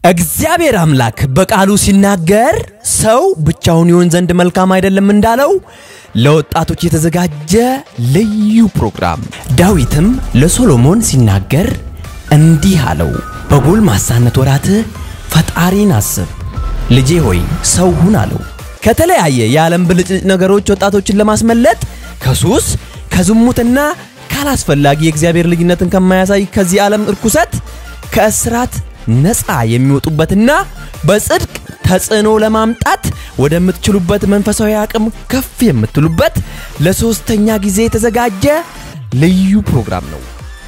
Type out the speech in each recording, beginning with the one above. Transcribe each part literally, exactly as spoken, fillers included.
እግዚአብሔር አምላክ በቃሉ ሲናገር ሰው ብቻውን ይሆን ዘንድ መልካም አይደለም እንዳለው ለወጣቶች የተዘጋጀ ልዩ ፕሮግራም ዳዊትም ለሶሎሞን ሲናገር እንዲህ አለው በጎልማሳነት ወራት ፈጣሪን አስብ ልጄ ሆይ ሰው ሁን አለው ከተለያየ የዓለም ብልጭልጭ ነገሮች ወጣቶችን ለማስመለጥ ከሱስ ከዝሙትና ካላስፈላጊ የእግዚአብሔር ልጅነትን ከማያሳይ ከዚህ ዓለም እርኩሰት ከእስራት ነፃ የሚወጡበትና በጽድቅ ተጽዕኖ ለማምጣት ወደምትችሉበት መንፈሳዊ አቅም ከፍ የምትሉበት ለሶስተኛ ጊዜ የተዘጋጀ ልዩ ፕሮግራም ነው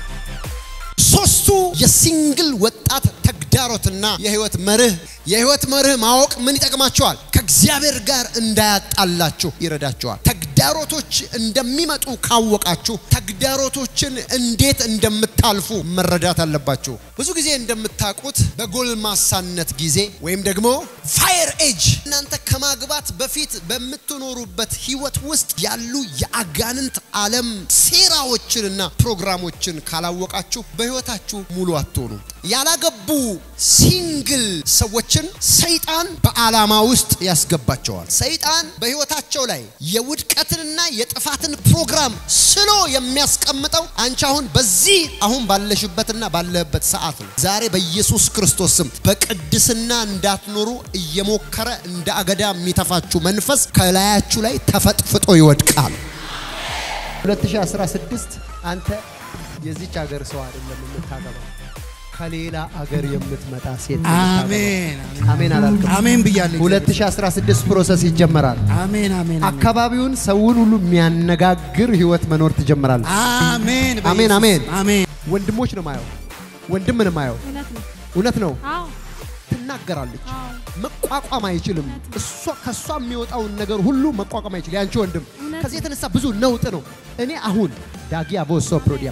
ሶስቱ የሲንግል ወጣት ተግዳሮትና የህይወት መርህ የህይወት መርህ ማወቅ ምን ይጠቅማቸዋል ከእግዚአብሔር ጋር እንዳያጣላችሁ ይረዳቸዋል ተግዳሮቶች እንደሚመጡ ካወቃችሁ ተግዳሮቶችን እንዴት እንደምታልፉ መረዳት አለባችሁ ብዙ ጊዜ እንደምታውቁት በጎልማሳነት ጊዜ ወይም ደግሞ ፋየር ኤጅ እናንተ ከማግባት በፊት በመትኖሩበት ህይወት ውስጥ ያሉ የአጋንንት ዓለም ሴራዎችንና ፕሮግራሞችን ካላወቃችሁ በህይወታችሁ ሙሉ አትሆኑ ያላገቡ ሲንግል ሰዎችን ሰይጣን በዓላማ ውስጥ ያስገባቸዋል ሰይጣን በህይወታቸው ላይ የውድቀትንና የጥፋትን ፕሮግራም ስሎ የሚያስቀምጠው አንቺ አሁን በዚህ አሁን ባለሽበትና ባለበት ሰዓት ነው ዛሬ በኢየሱስ ክርስቶስ ስም በቅድስና እንዳትኖሩ እየሞከረ እንደ አገዳ የሚተፋችሁ መንፈስ ከላያችሁ ላይ ተፈጥፍጦ ይወድቃል ሁለት ሺህ አስራ ስድስት አንተ የዚች ሀገር ሰው አይደለም የምታገባው ከሌላ ሀገር የምትመጣ ሴት አሜን አሜን አላልኩም አሜን ብያለሁ ሁለት ሺህ አስራ ስድስት ፕሮሰስ ይጀምራል አሜን አሜን አካባቢውን ሰውን ሁሉ የሚያነጋግር ህይወት መኖር ትጀምራለህ አሜን አሜን አሜን አሜን ወንድሞች ነው ማየው ወንድም ነው ማየው እውነት ነው አዎ ትናገራለች መቋቋም አይችልም እሷ ከሷ የሚወጣው ነገር ሁሉ መቋቋም አይችል ያንቺ ወንድም ከዚህ የተነሳ ብዙ ነውጥ ነው እኔ አሁን ዳጊያ ቦሶ ፕሮዲያ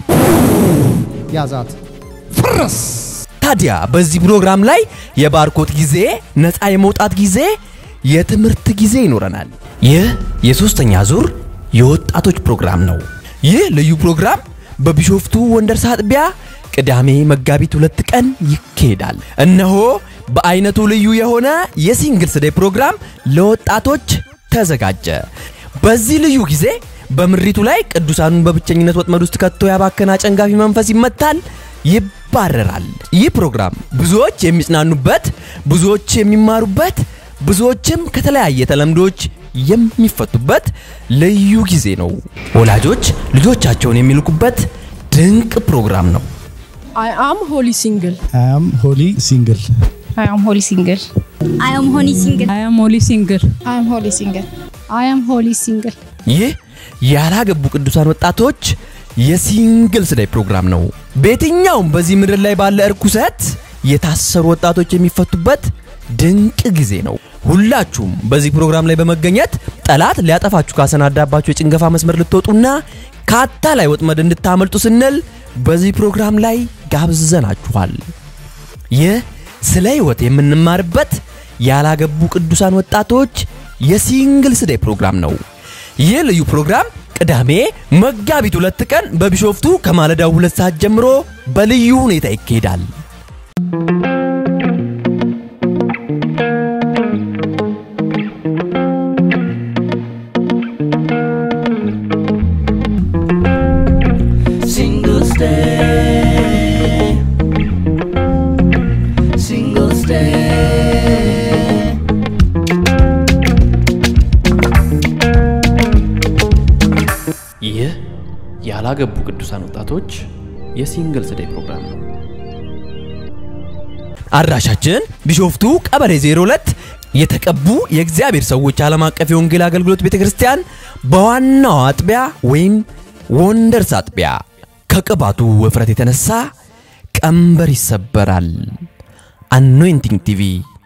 ያዛት ፍርስ ታዲያ በዚህ ፕሮግራም ላይ የባርኮት ጊዜ ነፃ የመውጣት ጊዜ የትምርት ጊዜ ይኖረናል ይህ የሶስተኛ ዙር የወጣቶች ፕሮግራም ነው ይህ ልዩ ፕሮግራም በቢሾፍቱ ወንደርስ አጥቢያ ቅዳሜ መጋቢት ሁለት ቀን ይካሄዳል እነሆ በአይነቱ ልዩ የሆነ የሲንግልስ ዴይ ፕሮግራም ለወጣቶች ተዘጋጀ በዚህ ልዩ ጊዜ በምሪቱ ላይ ቅዱሳኑን በብቸኝነት ወጥመድ ውስጥ ከቶ ያባከና ጨንጋፊ መንፈስ ይመታል ይባረራል ይህ ፕሮግራም ብዙዎች የሚጽናኑበት ብዙዎች የሚማሩበት ብዙዎችም ከተለያየ ተለምዶች የሚፈቱበት ልዩ ጊዜ ነው ወላጆች ልጆቻቸውን የሚልኩበት ድንቅ ፕሮግራም ነው I am holy single I am holy single I am holy single I am holy single I am holy single I am holy single I am holy single ይህ ያላገቡ ቅዱሳን ወጣቶች የሲንግልስ ዴይ ፕሮግራም ነው በየትኛውም በዚህ ምድር ላይ ባለ እርኩሰት የታሰሩ ወጣቶች የሚፈቱበት ድንቅ ጊዜ ነው ሁላችሁም በዚህ ፕሮግራም ላይ በመገኘት ጠላት ሊያጠፋችሁ ካሰናዳባችሁ የጭንገፋ መስመር ልትወጡና ካታ ላይ ወጥመድ እንድታመልጡ ስንል በዚህ ፕሮግራም ላይ ጋብዘናችኋል ይህ ስለ ህይወት የምንማርበት ያላገቡ ቅዱሳን ወጣቶች የሲንግልስ ዴይ ፕሮግራም ነው ይህ ልዩ ፕሮግራም ቅዳሜ መጋቢት ሁለት ቀን በቢሾፍቱ ከማለዳው ሁለት ሰዓት ጀምሮ በልዩ ሁኔታ ይካሄዳል Singles Day Singles Day ይህ ያላገቡ ቅዱሳን ወጣቶች የሲንግልስ ዴይ ፕሮግራም ነው አድራሻችን ቢሾፍቱ ቀበሌ ዜሮ ሁለት የተቀቡ የእግዚአብሔር ሰዎች ዓለም አቀፍ የወንጌል አገልግሎት ቤተክርስቲያን በዋናው አጥቢያ ወይም ወንደርስ አጥቢያ ከቅባቱ ወፍረት የተነሳ ቀንበር ይሰበራል አኖይንቲንግ ቲቪ